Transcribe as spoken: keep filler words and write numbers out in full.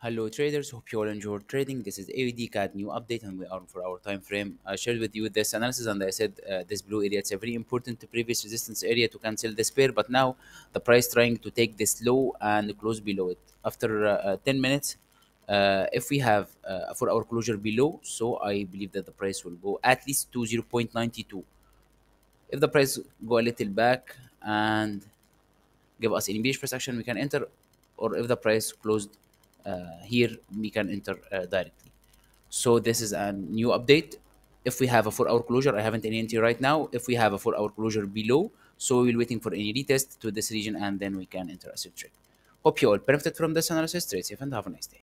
Hello traders, hope you all enjoy trading. This is A U D C A D new update and we are for our time frame. I shared with you this analysis and I said uh, this blue area, it's a very important previous resistance area to cancel this pair, but now the price trying to take this low and close below it. After uh, uh, ten minutes, uh, if we have uh, for our closure below, so I believe that the price will go at least to zero point nine two. If the price go a little back and give us any bearish price action, we can enter, or if the price closed uh, here, we can enter uh, directly. So this is a new update. If we have a four hour closure, I haven't any entry right now. If we have a four hour closure below, so we're waiting for any retest to this region and then we can enter a trade. Hope you all benefited from this analysis. Trade safe and have a nice day.